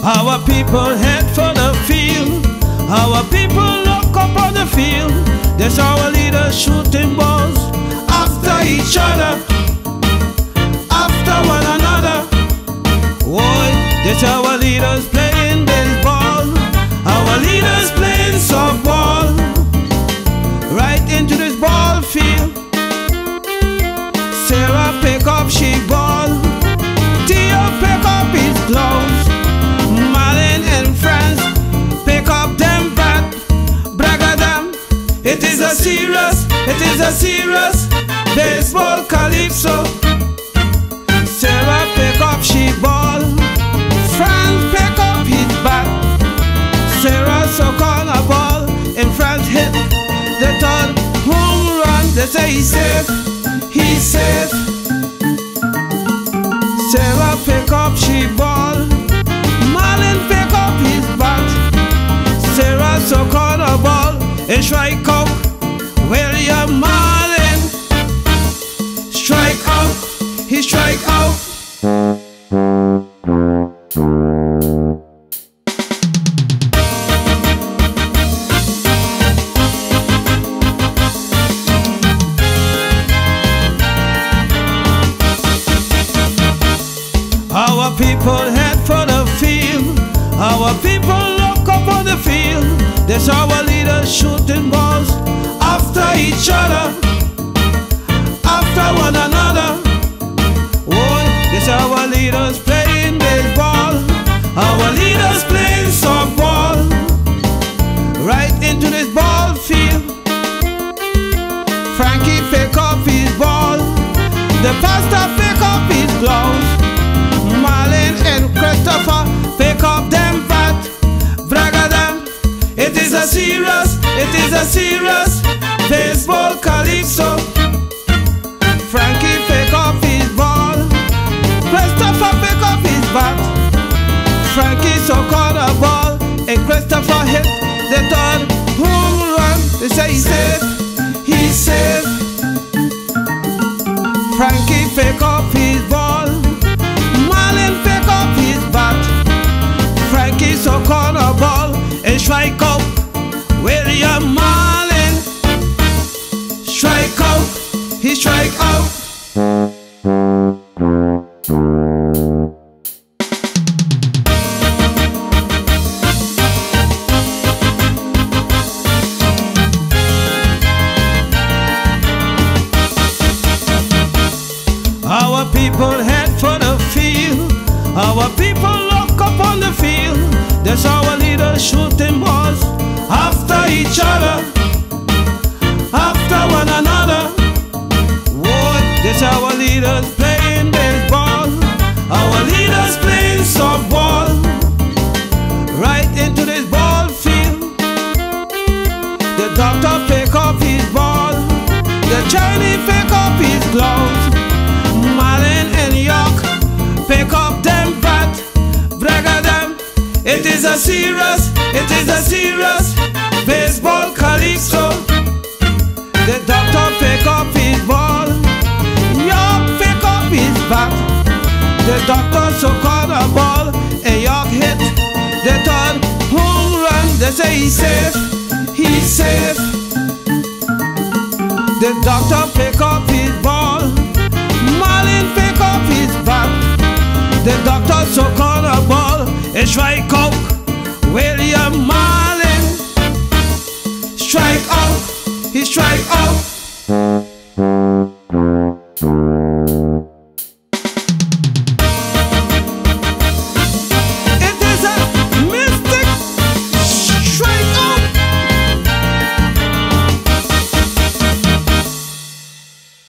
Our people head for the field. Our people look up on the field. There's our leaders shooting balls after each other, after one another. Boy, there's our leaders playing baseball, our leaders playing softball, right into this ball field. Sarah pick up she ball, Theo pick up his gloves, Marlin and friends pick up them bat, bragga them. It is a serious baseball calypso. Sarah pick up she ball, Franz pick up his bat. Sarah suck on a ball and Franz hit the third home run. They say he's safe, he's safe. Sarah pick up she ball, Marlin pick up his bat. Sarah suck on a ball and strike out William Marlin. Strike out, he strike out. Our people head for the field. Our people look up on the field. There's our leaders shooting balls after each other, after one another. Oh, there's our leaders playing baseball, our leaders playing softball, right into this ball field. Frankie pick up his ball, the pastor pick up his gloves, Marlin and Christopher pick up them bat, bragga them. It is a serious baseball calypso. Frankie pick up his ball, Christopher pick up his bat. Frankie suck on a ball and Christopher hit the third home run. They say he's safe, he's safe. Frankie pick up his ball, Marlin pick up his bat. Frankie suck on a ball and strike out William Marlin. Strike out, he strike out. Our people head for the field. Our people look up on the field. There's our leaders shooting balls after each other, after one another. Whoa, there's our leaders playing baseball, our leaders playing softball, right into this ball field. The doctor pick up his ball, the Chinese pick up his gloves, Marlin and York pick up them bat, bragga them. It is a serious baseball calypso. The doctor pick up his ball, York pick up his bat. The doctor suck on a ball and York hit the third home run. They say he's safe, he's safe. The doctor pick up his ball, Marlin pick up his bat. The doctor suck on a ball and strike out William Marlin. Strike out, he strike out.